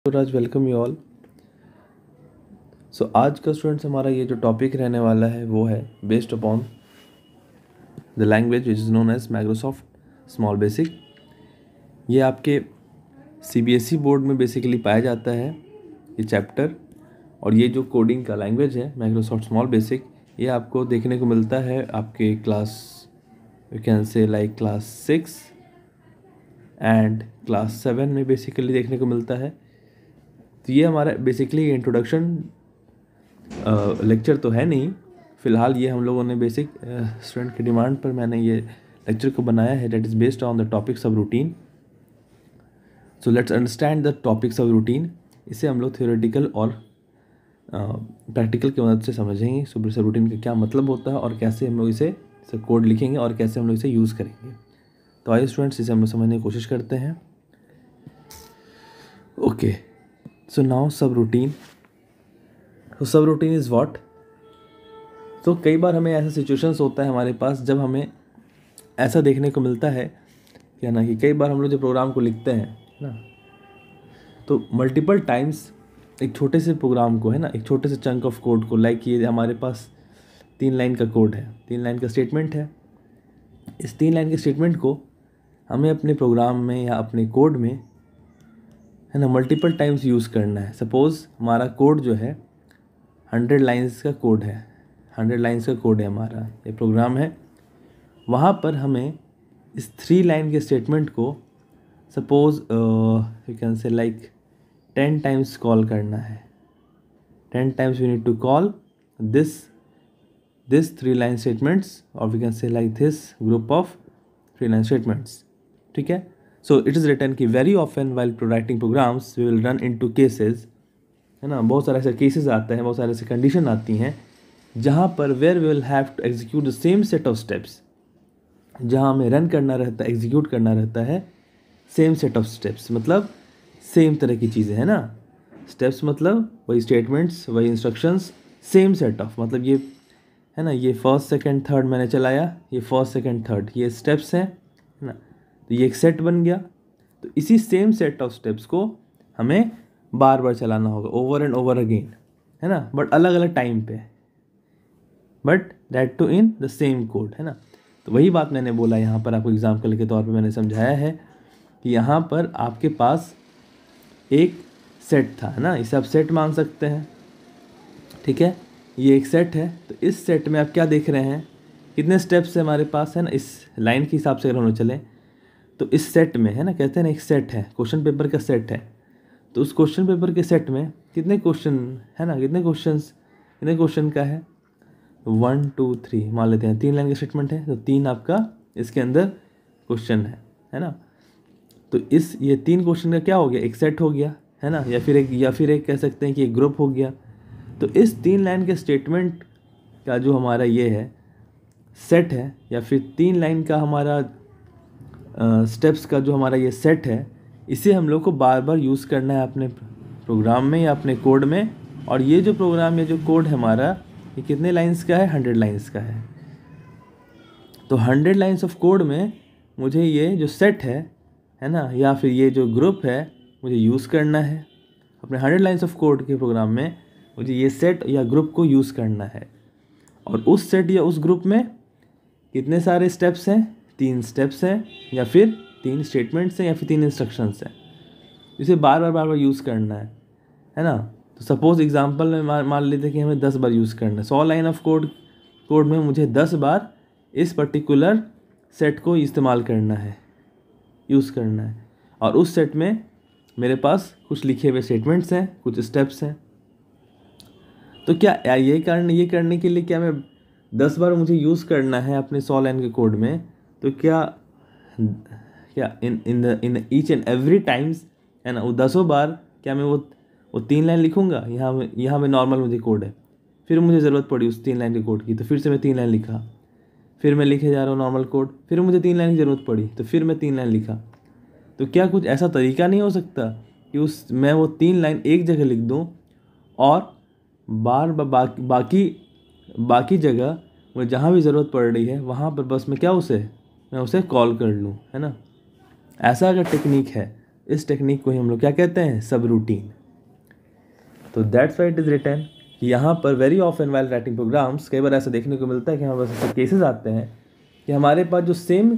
Raj welcome you all. So आज का students हमारा ये जो टॉपिक रहने वाला है वो है based upon the language which is known as Microsoft Small Basic. ये आपके सीबीएसई बोर्ड में बेसिकली पाया जाता है ये चैप्टर। और ये जो कोडिंग का लैंग्वेज है माइक्रोसॉफ्ट स्मॉल बेसिक, ये आपको देखने को मिलता है आपके class you can say like class 6 and class 7 में बेसिकली देखने को मिलता है। तो ये हमारा बेसिकली इंट्रोडक्शन लेक्चर तो है नहीं फ़िलहाल, ये हम लोगों ने बेसिक स्टूडेंट की डिमांड पर मैंने ये लेक्चर को बनाया है that is based on the topics of routine. So let's understand the topics of routine. इसे हम लोग थ्योरेटिकल और प्रैक्टिकल की मदद से समझेंगे। सो रूटीन का क्या मतलब होता है और कैसे हम लोग इसे कोड लिखेंगे और कैसे हम लोग इसे यूज़ करेंगे। तो आइए स्टूडेंट्स इसे हम लोग समझने की कोशिश करते हैं। Okay, so now subroutine. तो सब रूटीन इज़ व्हाट। तो कई बार हमें ऐसा सिचुएशंस होता है हमारे पास जब हमें ऐसा देखने को मिलता है क्या ना कि कई बार हम लोग जो प्रोग्राम को लिखते हैं ना, तो मल्टीपल टाइम्स एक छोटे से प्रोग्राम को है ना, एक छोटे से चंक ऑफ कोड को लाइक ये हमारे पास 3 लाइन का कोड है, 3 लाइन का स्टेटमेंट है। इस 3 लाइन के स्टेटमेंट को हमें अपने प्रोग्राम में या अपने कोड में है ना मल्टीपल टाइम्स यूज़ करना है। सपोज़ हमारा कोड जो है 100 लाइंस का कोड है, 100 लाइंस का कोड है हमारा ये प्रोग्राम है। वहाँ पर हमें इस 3 लाइन के स्टेटमेंट को suppose you can say like 10 times call करना है। 10 times we need to call this 3 line statements और we can say like this group of 3 line statements. ठीक है। सो इट इज़ रिटन कि very often while writing programs we will run into cases, है ना। बहुत सारे ऐसे cases आते हैं, बहुत सारे ऐसे कंडीशन आती हैं जहाँ पर where we will have to execute the same set of steps, जहाँ हमें रन करना रहता है, एग्जीक्यूट करना रहता है सेम सेट ऑफ स्टेप्स, मतलब सेम तरह की चीज़ें, है ना। स्टेप्स मतलब वही स्टेटमेंट्स, वही इंस्ट्रक्शंस, सेम सेट ऑफ, मतलब ये है ना, ये फर्स्ट सेकंड थर्ड मैंने चलाया, ये फर्स्ट सेकंड थर्ड ये स्टेप्स हैं, है ना। तो ये एक सेट बन गया। तो इसी सेम सेट ऑफ स्टेप्स को हमें बार बार चलाना होगा, ओवर एंड ओवर अगेन, है ना, बट अलग अलग टाइम पे, but that too in the same code, है ना। तो वही बात मैंने बोला यहाँ पर आपको एग्जाम्पल के तौर पे मैंने समझाया है कि यहाँ पर आपके पास एक सेट था, है ना, इसे आप सेट मान सकते हैं। ठीक है, ये एक सेट है। तो इस सेट में आप क्या देख रहे हैं, कितने स्टेप्स है हमारे पास, है ना। इस लाइन के हिसाब से अगर हम लोग चलें तो इस सेट में, है ना, कहते हैं ना एक सेट है, क्वेश्चन पेपर का सेट है। तो उस क्वेश्चन पेपर के सेट में कितने क्वेश्चन है ना, कितने क्वेश्चन का है 1 2 3 मान लेते हैं। 3 लाइन का स्टेटमेंट है तो 3 आपका इसके अंदर क्वेश्चन है ना। तो ये 3 क्वेश्चन का क्या हो गया, एक सेट हो गया, है ना, या फिर एक कह सकते हैं कि एक ग्रुप हो गया। तो इस 3 लाइन के स्टेटमेंट का जो हमारा ये है सेट है, या फिर 3 लाइन का हमारा स्टेप्स का जो हमारा ये सेट है, इसे हम लोग को बार बार यूज़ करना है अपने प्रोग्राम में या अपने कोड में। और ये जो प्रोग्राम या जो कोड है हमारा, ये कितने लाइंस का है, 100 लाइंस का है। तो 100 लाइंस ऑफ कोड में मुझे ये जो सेट है ना, या फिर ये जो ग्रुप है मुझे यूज़ करना है। अपने 100 लाइंस ऑफ कोड के प्रोग्राम में मुझे ये सेट या ग्रुप को यूज़ करना है। और उस सेट या उस ग्रुप में कितने सारे स्टेप्स हैं, 3 स्टेप्स हैं, या फिर 3 स्टेटमेंट्स हैं, या फिर 3 इंस्ट्रक्शंस हैं। इसे बार बार यूज़ करना है ना। तो सपोज़ एग्जांपल में मान लेते हैं कि हमें 10 बार यूज़ करना है। 100 लाइन ऑफ कोड में मुझे 10 बार इस पर्टिकुलर सेट को इस्तेमाल करना है, यूज़ करना है। और उस सेट में मेरे पास कुछ लिखे हुए स्टेटमेंट्स हैं, कुछ स्टेप्स हैं। तो क्या ये करने के लिए क्या मैं 10 बार मुझे यूज़ करना है अपने 100 लाइन के कोड में, तो क्या in each and every times, है ना, वो 10 बार क्या मैं वो 3 लाइन लिखूंगा। यहाँ में नॉर्मल मुझे कोड है, फिर मुझे ज़रूरत पड़ी उस 3 लाइन के कोड की, तो फिर से मैं 3 लाइन लिखा, फिर मैं लिखे जा रहा हूँ नॉर्मल कोड, फिर मुझे 3 लाइन की ज़रूरत पड़ी तो फिर मैं 3 लाइन लिखा। तो क्या कुछ ऐसा तरीका नहीं हो सकता कि मैं वो 3 लाइन एक जगह लिख दूँ और बाकी जगह मुझे जहाँ भी ज़रूरत पड़ रही है वहाँ पर बस मैं उसे कॉल कर लूँ, है ना। ऐसा अगर टेक्निक है, इस टेक्निक को ही हम लोग क्या कहते हैं, सब रूटीन। तो that's why it is written कि यहाँ पर very often while writing programs, कई बार ऐसा देखने को मिलता है कि हमारे पास ऐसे केसेस आते हैं कि हमारे पास जो सेम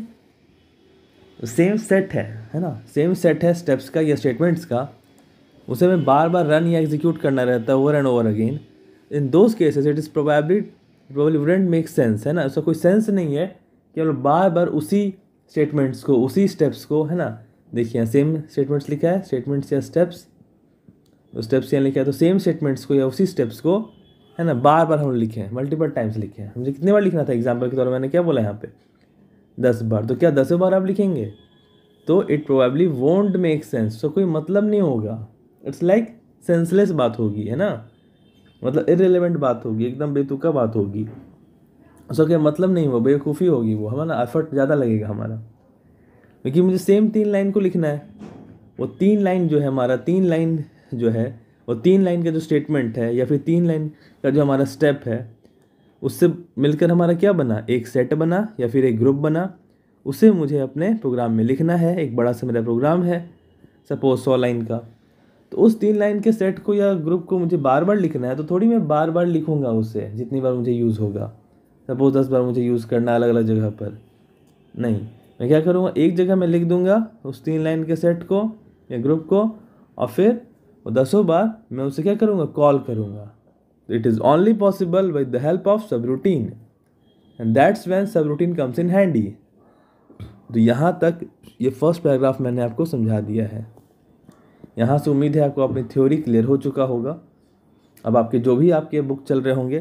सेट है ना, सेम सेट है स्टेप्स का या स्टेटमेंट्स का, उसे हमें बार बार रन या एग्जीक्यूट करना रहता है over and over again. In those cases it is probably wouldn't make sense, है ना, उसका कोई सेंस नहीं है कि हम बार बार उसी स्टेटमेंट्स को, उसी स्टेप्स को, है ना, देखिए सेम स्टेटमेंट्स लिखा है, स्टेटमेंट्स या स्टेप्स, स्टेप्स यहाँ लिखा है, तो सेम स्टेटमेंट्स को या उसी स्टेप्स को, है ना, बार बार हम लिखे हैं, मल्टीपल टाइम्स लिखे हैं। मुझे कितने बार लिखना था एग्जाम्पल के तौर पर, मैंने क्या बोला यहाँ पे 10 बार, तो क्या 10 बार आप लिखेंगे? तो it probably won't make sense, तो कोई मतलब नहीं होगा, इट्स लाइक सेंसलेस बात होगी, है ना, मतलब इररिलेवेंट बात होगी, एकदम बेतुका बात होगी, उसका क्या मतलब नहीं हुआ, बेवकूफ़ी होगी वो, हमारा एफर्ट ज़्यादा लगेगा हमारा, क्योंकि मुझे सेम 3 लाइन को लिखना है। वो 3 लाइन जो है हमारा, 3 लाइन जो है वो 3 लाइन का जो स्टेटमेंट है या फिर 3 लाइन का जो हमारा स्टेप है, उससे मिलकर हमारा क्या बना, एक सेट बना या फिर एक ग्रुप बना, उसे मुझे अपने प्रोग्राम में लिखना है। एक बड़ा सा मेरा प्रोग्राम है सपोज 100 लाइन का, तो उस 3 लाइन के सेट को या ग्रुप को मुझे बार बार लिखना है, तो थोड़ी मैं बार बार लिखूंगा उसे, जितनी बार मुझे यूज़ होगा। सपोज 10 बार मुझे यूज़ करना अलग अलग जगह पर, नहीं, मैं क्या करूँगा, एक जगह मैं लिख दूंगा उस 3 लाइन के सेट को या ग्रुप को, और फिर वो 10 बार मैं उसे क्या करूँगा, कॉल करूँगा। It is only possible with the help of subroutine, and that's when subroutine comes in handy. तो यहाँ तक ये फर्स्ट पैराग्राफ मैंने आपको समझा दिया है। यहाँ से उम्मीद है आपको अपनी थ्योरी क्लियर हो चुका होगा। अब आपके जो भी आपके बुक चल रहे होंगे,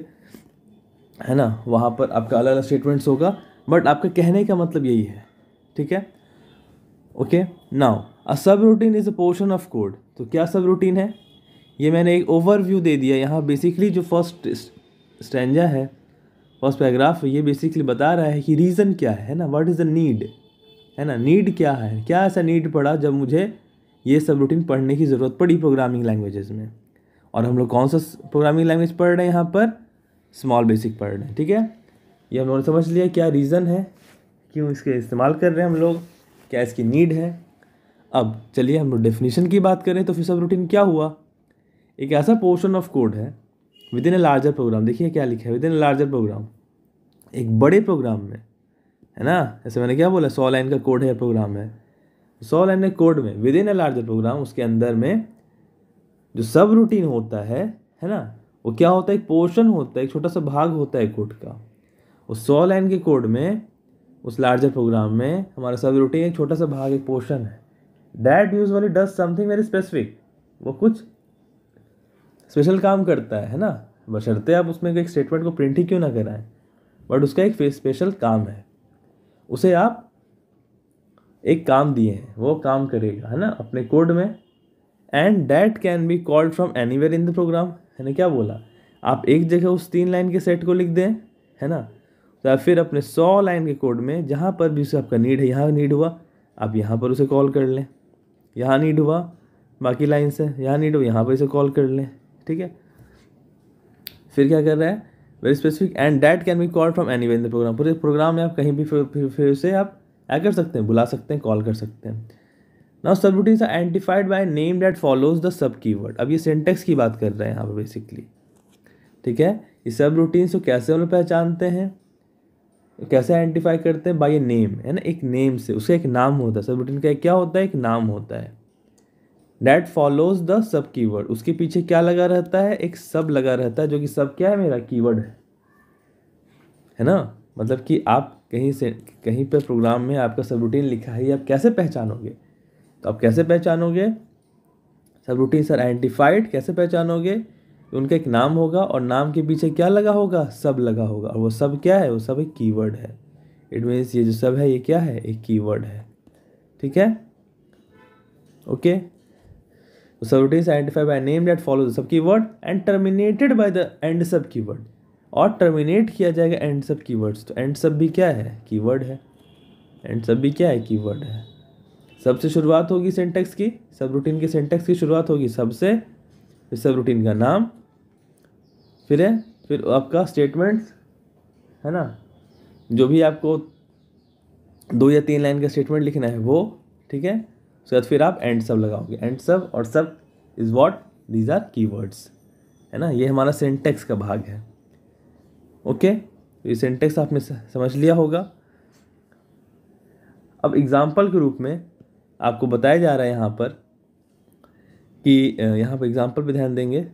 है ना, वहाँ पर आपका अलग अलग स्टेटमेंट्स होगा, बट आपका कहने का मतलब यही है, ठीक है। Okay, now a subroutine is a portion of code. तो क्या सब रूटीन है, ये मैंने एक ओवरव्यू दे दिया। यहाँ बेसिकली जो फर्स्ट स्टैंजा है, फर्स्ट पैराग्राफ, ये बेसिकली बता रहा है कि रीज़न क्या है ना, व्हाट इज़ द नीड, है ना, नीड क्या है, क्या ऐसा नीड पड़ा जब मुझे ये सब रूटीन पढ़ने की ज़रूरत पड़ी प्रोग्रामिंग लैंग्वेजेस में। और हम लोग कौन सा प्रोग्रामिंग लैंग्वेज पढ़ रहे हैं यहाँ पर, स्मॉल बेसिक पढ़ रहे हैं, ठीक है। ये हम लोगों ने समझ लिया क्या रीज़न है, क्यों इसके इस्तेमाल कर रहे हैं हम लोग, क्या इसकी नीड है। अब चलिए हम लोग डेफिनेशन की बात करें, तो फिर सब रूटीन क्या हुआ, एक ऐसा पोर्शन ऑफ कोड है within a larger program. देखिए क्या लिखा है, within a larger program, एक बड़े प्रोग्राम में, है ना, ऐसे मैंने क्या बोला, 100 लाइन का कोड है, प्रोग्राम है, 100 लाइन के कोड में within a larger program, उसके अंदर में जो सब रूटीन होता है ना, वो क्या होता है, एक पोर्शन होता है, एक छोटा सा भाग होता है कोड का। उस 100 लाइन के कोड में, उस लार्जर प्रोग्राम में हमारा सब रूटीन एक छोटा सा भाग, एक पोर्शन है, that usually does something very specific, वो कुछ स्पेशल काम करता है ना, बशर्ते आप उसमें एक स्टेटमेंट को प्रिंट ही क्यों ना कराएं, बट उसका एक स्पेशल काम है, उसे आप एक काम दिए हैं, वो काम करेगा, है ना, अपने कोड में। And that can be called from anywhere in the program, है ना, क्या बोला, आप एक जगह उस 3 लाइन के सेट को लिख दें, है ना, तो फिर अपने 100 लाइन के कोड में जहाँ पर भी उसे आपका नीड है, यहाँ नीड हुआ आप यहाँ पर उसे कॉल कर लें, यहाँ नीड हुआ बाकी लाइन से, यहाँ नीड हुआ यहाँ पर इसे कॉल कर लें, ठीक है। फिर क्या कर रहा है, very specific, and that can be called from anywhere in the program, पूरे प्रोग्राम में आप कहीं भी फिर उसे आप क्या कर सकते हैं, बुला सकते हैं, कॉल कर सकते हैं। Now subroutines are identified by name that follows the sub keyword. अब ये सिंटेक्स की बात कर रहे हैं यहाँ पर बेसिकली, ठीक है। ये सब रूटीन्स को कैसे हम लोग पहचानते हैं, कैसे आइडेंटिफाई करते हैं, बाय ए नेम, है ना, एक नेम से, उसका एक नाम होता है, सब रूटीन का क्या होता है, एक नाम होता है। That follows the sub keyword, उसके पीछे क्या लगा रहता है, एक सब लगा रहता है, जो कि सब क्या है, मेरा कीवर्ड है ना। मतलब कि आप कहीं से कहीं पर प्रोग्राम में आपका सब रूटीन लिखा है, आप कैसे पहचानोगे, तो आप कैसे पहचानोगे, सब रूटीन्स आर आइडेंटिफाइड, कैसे पहचानोगे, उनका एक नाम होगा और नाम के पीछे क्या लगा होगा, सब लगा होगा, और वो सब क्या है, वो सब एक कीवर्ड है। इट मीन्स ये जो सब है ये क्या है, एक कीवर्ड है, ठीक है, okay. Subroutines identified by name that follow the sub keyword and terminated by the end sub keyword, और टर्मिनेट किया जाएगा एंड सब कीवर्ड्स। तो एंड सब भी क्या है, कीवर्ड है, एंड सब भी क्या है, कीवर्ड है। सबसे शुरुआत होगी सिंटेक्स की, सब रूटीन की सिंटेक्स की शुरुआत होगी सबसे, फिर सब रूटीन का नाम, फिर आपका स्टेटमेंट्स, है ना, जो भी आपको 2 या 3 लाइन का स्टेटमेंट लिखना है वो, ठीक है। उसके बाद फिर आप एंड सब लगाओगे, एंड सब और sub is what, these are keywords, है ना, ये हमारा सिंटेक्स का भाग है। ओके, तो ये सिंटेक्स आपने समझ लिया होगा। अब एग्जाम्पल के रूप में आपको बताया जा रहा है यहाँ पर कि यहाँ पर एग्जाम्पल पे ध्यान देंगे,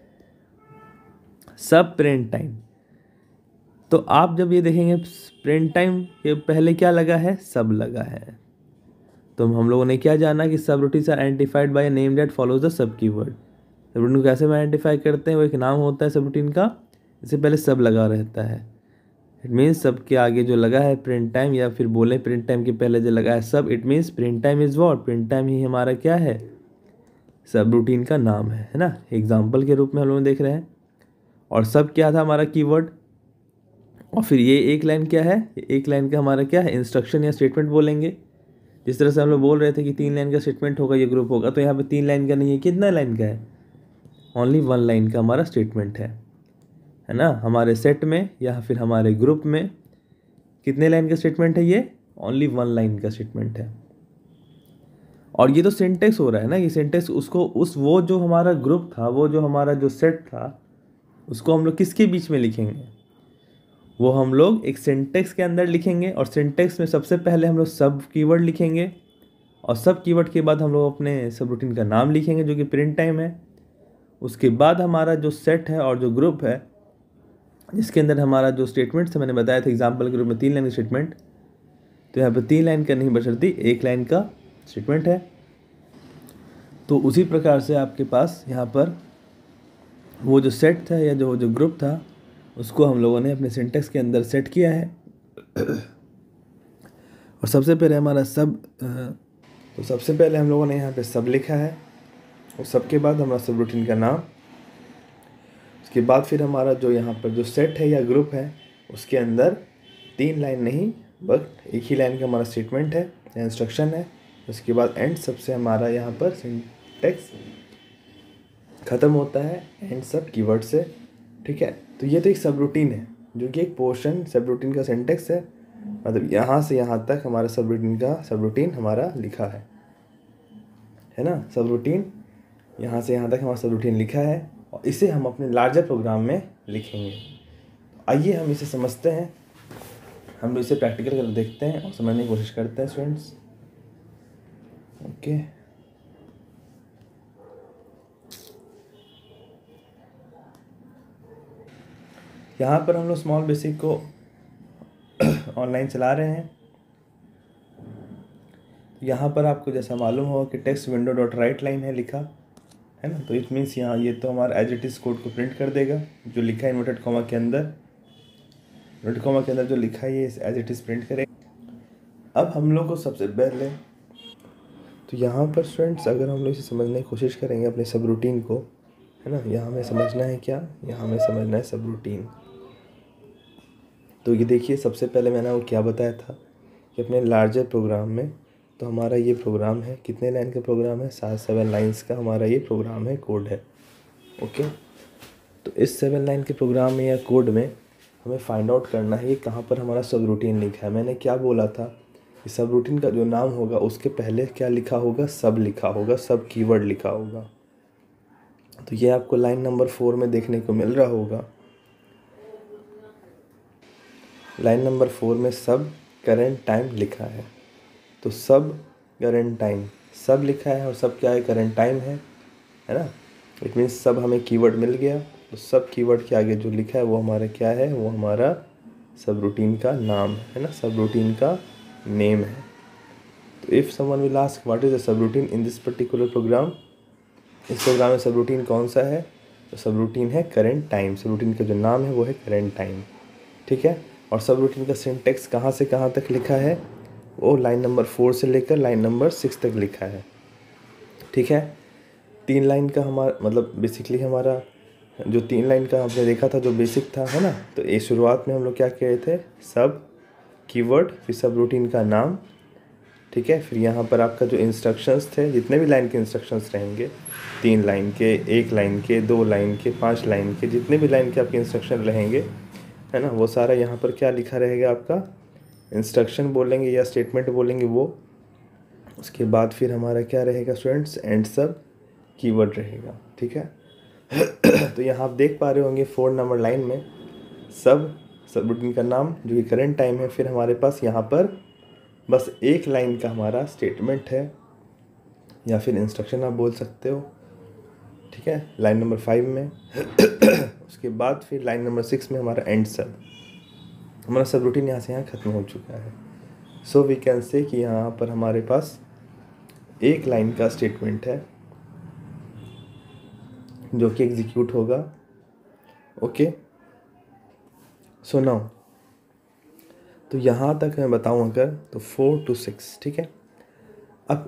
सब प्रिंट टाइम। तो आप जब ये देखेंगे प्रिंट टाइम के पहले क्या लगा है, सब लगा है। तो हम लोगों ने क्या जाना कि subroutines are identified by name that follows the sub keyword. Subroutine को कैसे आइडेंटिफाई करते हैं, वो एक नाम होता है सब रूटीन का, इससे पहले सब लगा रहता है। इट मीन्स सब के आगे जो लगा है प्रिंट टाइम, या फिर बोले प्रिंट टाइम के पहले जो लगा है sub, it means print time is what, print time ही हमारा क्या है, सब रूटीन का नाम है ना। एग्जाम्पल के रूप में हम लोग देख रहे हैं। और सब क्या था हमारा कीवर्ड, और फिर ये एक लाइन क्या है, एक लाइन का हमारा क्या है, इंस्ट्रक्शन या स्टेटमेंट बोलेंगे। जिस तरह से हम लोग बोल रहे थे कि 3 लाइन का स्टेटमेंट होगा, ये ग्रुप होगा, तो यहाँ पे 3 लाइन का नहीं है, कितना लाइन का है, ओनली 1 लाइन का हमारा स्टेटमेंट है ना। हमारे सेट में या फिर हमारे ग्रुप में कितने लाइन का स्टेटमेंट है, ये ओनली 1 लाइन का स्टेटमेंट है। और ये तो सिंटेक्स हो रहा है ना, ये सिंटेक्स उसको वो जो हमारा ग्रुप था, वो जो हमारा जो सेट था, उसको हम लोग किसके बीच में लिखेंगे, वो हम लोग एक सिंटेक्स के अंदर लिखेंगे। और सिंटेक्स में सबसे पहले हम लोग सब कीवर्ड लिखेंगे, और सब कीवर्ड के बाद हम लोग अपने सब रूटीन का नाम लिखेंगे जो कि प्रिंट टाइम है। उसके बाद हमारा जो सेट है और जो ग्रुप है, जिसके अंदर हमारा जो स्टेटमेंट्स मैंने बताया था एग्जाम्पल के रूप में 3 लाइन स्टेटमेंट, तो यहाँ पर 3 लाइन का नहीं बशर्ती 1 लाइन का स्टेटमेंट है। तो उसी प्रकार से आपके पास यहाँ पर वो जो सेट था या जो ग्रुप था, उसको हम लोगों ने अपने सिंटेक्स के अंदर सेट किया है। और सबसे पहले हमारा सब, तो सबसे पहले हम लोगों ने यहाँ पे सब लिखा है, और सब के बाद हमारा सब रूटीन का नाम। उसके बाद फिर हमारा जो यहाँ पर जो सेट है या ग्रुप है, उसके अंदर 3 लाइन नहीं बट एक ही लाइन का हमारा स्टेटमेंट है या इंस्ट्रक्शन है। उसके बाद एंड सबसे हमारा यहाँ पर सिंटेक्स ख़त्म होता है एंड सब कीवर्ड से। ठीक है, तो ये तो एक सब रूटीन है, जो कि एक पोर्शन सब रूटीन का सिंटेक्स है। मतलब यहाँ से यहाँ तक हमारा सब रूटीन हमारा लिखा है ना। सब रूटीन यहाँ से यहाँ तक हमारा सब रूटीन लिखा है, और इसे हम अपने लार्जर प्रोग्राम में लिखेंगे। आइए हम इसे समझते हैं, हम इसे प्रैक्टिकल कर देखते हैं और समझने की कोशिश करते हैं स्टूडेंट्स। ओके, यहाँ पर हम लोग स्मॉल बेसिक को ऑनलाइन चला रहे हैं। यहाँ पर आपको जैसा मालूम होगा कि text window dot write line है लिखा है ना, तो इट मीन्स यहाँ ये तो हमारा एज इट इज़ कोड को प्रिंट कर देगा, जो लिखा है इन्वर्टेड कॉमा के अंदर, इन्वर्टेड कॉमा के अंदर जो लिखा है ये एज इट इज़ प्रिंट करेगा। अब हम लोग को सबसे पहले तो यहाँ पर स्टूडेंट्स अगर हम लोग इसे समझने की कोशिश करेंगे अपने सब रूटीन को, है ना, यहाँ हमें समझना है क्या, यहाँ हमें समझना है सब रूटीन। तो ये देखिए, सबसे पहले मैंने वो क्या बताया था कि अपने लार्जर प्रोग्राम में, तो हमारा ये प्रोग्राम है, कितने लाइन का प्रोग्राम है, 7 लाइन्स का हमारा ये प्रोग्राम है, कोड है। ओके, तो इस 7 लाइन के प्रोग्राम में या कोड में हमें फाइंड आउट करना है कि कहाँ पर हमारा सब रूटीन लिखा है। मैंने क्या बोला था कि सब रूटीन का जो नाम होगा उसके पहले क्या लिखा होगा, सब लिखा होगा, सब कीवर्ड लिखा होगा। तो ये आपको लाइन नंबर 4 में देखने को मिल रहा होगा। लाइन नंबर 4 में सब करेंट टाइम लिखा है, तो सब करेंट टाइम सब लिखा है, और सब क्या है, करेंट टाइम है ना। इट मीन्स सब हमें कीवर्ड मिल गया, तो सब कीवर्ड के आगे जो लिखा है वो हमारा क्या है, वो हमारा सब रूटीन का नाम है ना, सब रूटीन का नेम है। तो if someone will ask what is the subroutine in this particular program, इस प्रोग्राम में सब रूटीन कौन सा है, तो सब रूटीन है करेंट टाइम। सब रूटीन का जो नाम है वो है करेंट टाइम। ठीक है, और सब रूटीन का सिंटेक्स कहाँ से कहाँ तक लिखा है, वो लाइन नंबर 4 से लेकर लाइन नंबर 6 तक लिखा है। ठीक है, 3 लाइन का हमारा मतलब बेसिकली हमारा जो 3 लाइन का हमने देखा था जो बेसिक था, है ना। तो ये शुरुआत में हम लोग क्या कह रहे थे, सब कीवर्ड, फिर सब रूटीन का नाम। ठीक है, फिर यहाँ पर आपका जो इंस्ट्रक्शंस थे, जितने भी लाइन के इंस्ट्रक्शंस रहेंगे, 3 लाइन के, 1 लाइन के, 2 लाइन के, 5 लाइन के, जितने भी लाइन के आपके इंस्ट्रक्शन रहेंगे, है ना, वो सारा यहाँ पर क्या लिखा रहेगा, आपका इंस्ट्रक्शन बोलेंगे या स्टेटमेंट बोलेंगे वो। उसके बाद फिर हमारा क्या रहेगा स्टूडेंट्स, एंड सब कीवर्ड रहेगा। ठीक है, तो यहाँ आप देख पा रहे होंगे 4 नंबर लाइन में सब रूटीन का नाम जो कि करंट टाइम है, फिर हमारे पास यहाँ पर बस एक लाइन का हमारा स्टेटमेंट है या फिर इंस्ट्रक्शन आप बोल सकते हो, ठीक है, लाइन नंबर 5 में। उसके बाद फिर लाइन नंबर 6 में हमारा एंड सब, हमारा सब रूटीन यहाँ से यहाँ ख़त्म हो चुका है। सो वी कैन से कि यहाँ पर हमारे पास एक लाइन का स्टेटमेंट है जो कि एग्जीक्यूट होगा। ओके, सो नाउ तो यहाँ तक मैं बताऊँ अगर तो 4 to 6, ठीक है। अब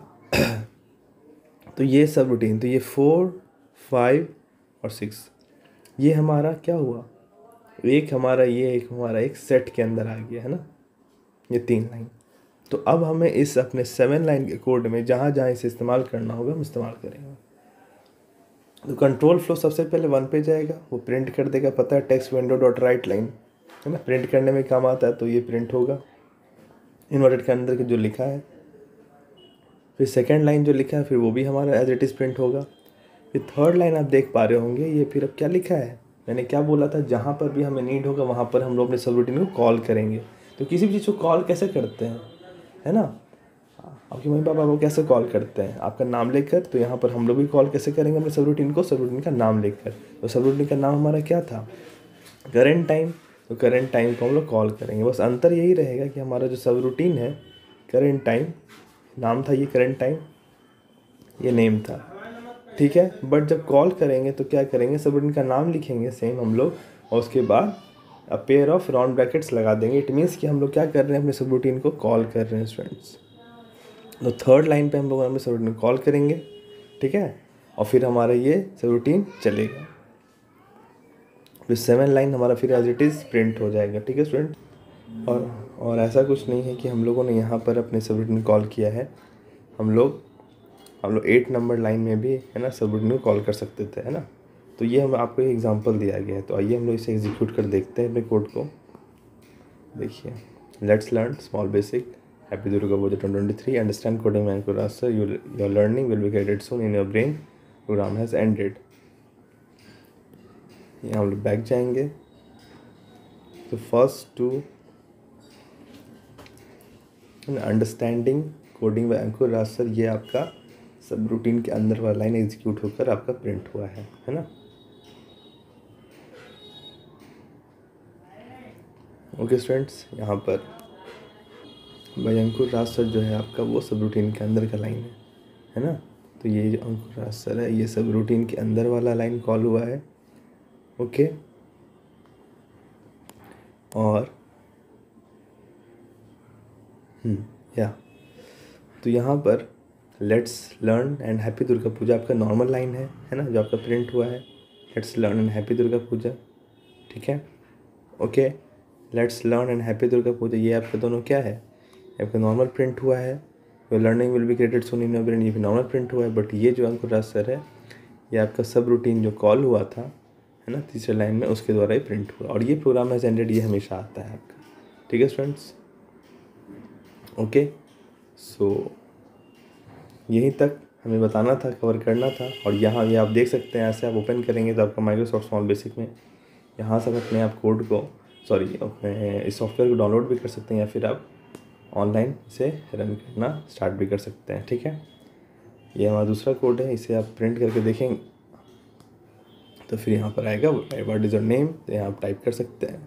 तो ये सब रूटीन, तो ये 4, 5 और 6 ये हमारा क्या हुआ, एक हमारा एक सेट के अंदर आ गया है ना, ये 3 लाइन। तो अब हमें इस अपने 7 लाइन के कोड में जहाँ जहाँ इसे इस्तेमाल करना होगा हम इस्तेमाल करेंगे। तो कंट्रोल फ्लो सबसे पहले 1 पे जाएगा, वो प्रिंट कर देगा, पता है text window dot write line है ना, प्रिंट करने में काम आता है, तो ये प्रिंट होगा इन्वर्टेड के अंदर के जो लिखा है। फिर सेकंड लाइन जो लिखा है फिर वो भी हमारा एज इट इज़ प्रिंट होगा। फिर थर्ड लाइन आप देख पा रहे होंगे, ये फिर अब क्या लिखा है, मैंने क्या बोला था, जहाँ पर भी हमें नीड होगा वहाँ पर हम लोग अपने सब रूटीन को कॉल करेंगे। तो किसी भी चीज़ को कॉल कैसे करते हैं, है ना, आपके मम्मी पापा को कैसे कॉल करते हैं, आपका नाम लेकर। तो यहाँ पर हम लोग भी कॉल कैसे करेंगे अपने सब रूटीन को, सब रूटीन का नाम लेकर। तो सब रूटीन का नाम हमारा क्या था, करंट टाइम। तो करंट टाइम को हम लोग कॉल करेंगे, बस अंतर यही रहेगा कि हमारा जो सब रूटीन है करंट टाइम नाम था, ये करंट टाइम ये नेम था, ठीक है। बट जब कॉल करेंगे तो क्या करेंगे, सब रूटीन का नाम लिखेंगे सेम हम लोग, और उसके बाद a pair of round brackets लगा देंगे। इट मीन्स कि हम लोग क्या कर रहे हैं, अपने सब रूटीन को कॉल कर रहे हैं स्टूडेंट्स। तो थर्ड लाइन पे हम लोग अपने सब रूटीन कॉल करेंगे, ठीक है, और फिर हमारा ये सब रूटीन चलेगा। फिर 7 लाइन हमारा फिर एज इट इज़ प्रिंट हो जाएगा, ठीक है स्टूडेंट। और ऐसा कुछ नहीं है कि हम लोगों ने यहाँ पर अपने सब रूटीन कॉल किया है, हम लोग 8 नंबर लाइन में भी है ना सब रूटीन को कॉल कर सकते थे, है ना। तो ये हम आपको एक एग्जांपल दिया गया है, तो आइए हम लोग इसे एग्जीक्यूट कर देखते हैं अपने कोड को। देखिए, let's learn Small Basic happy Durga Puja 2023 understand coding and master your learning will be credited soon in your brain, program has ended. यहाँ हम लोग बैक जाएंगे, तो first to understanding coding by Ankur Raj sir, ये आपका सब रूटीन के अंदर वाला लाइन एग्जीक्यूट होकर आपका प्रिंट हुआ है ना। ओके स्टूडेंट्स, यहाँ पर बाय अंकुर राज सर जो है आपका वो सब रूटीन के अंदर का लाइन है ना। तो ये जो अंकुर राज सर है ये सब रूटीन के अंदर वाला लाइन कॉल हुआ है, ओके। और या तो यहाँ पर let's learn and happy Durga Puja आपका नॉर्मल लाइन है ना, जो आपका प्रिंट हुआ है, let's learn and happy Durga Puja, ठीक है, okay. Let's learn and happy Durga Puja ये आपका दोनों क्या है, आपका नॉर्मल प्रिंट हुआ है, your learning will be created soon in your brain, ये भी नॉर्मल प्रिंट हुआ है। बट ये जो अंकुर राज सर है ये आपका सब रूटीन जो कॉल हुआ था है ना तीसरे लाइन में, उसके द्वारा ही प्रिंट हुआ, और ये प्रोग्राम हैज़ एंडेड ये हमेशा आता है आपका, ठीक है स्टूडेंट्स, ओके। सो यहीं तक हमें बताना था, कवर करना था। और यहाँ ये आप देख सकते हैं, ऐसे आप ओपन करेंगे तो आपका माइक्रोसॉफ्ट स्मॉल बेसिक में यहाँ से अपने आप कोड को अपने इस सॉफ्टवेयर को डाउनलोड भी कर सकते हैं, या फिर आप ऑनलाइन इसे रन करना स्टार्ट भी कर सकते हैं, ठीक है। ये हमारा दूसरा कोड है, इसे आप प्रिंट करके देखेंगे तो फिर यहाँ पर आएगा व्हाट इज़ योर नेम, तो यहाँ आप टाइप कर सकते हैं,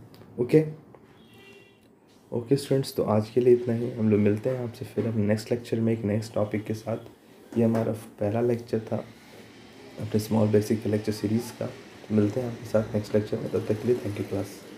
ओके स्टूडेंट्स। तो आज के लिए इतना ही, हम लोग मिलते हैं आपसे फिर अब नेक्स्ट लेक्चर में एक नेक्स्ट टॉपिक के साथ। ये हमारा पहला लेक्चर था अपने स्मॉल बेसिक लेक्चर सीरीज़ का। मिलते हैं आपके साथ नेक्स्ट लेक्चर में, तब तक के लिए थैंक यू क्लास।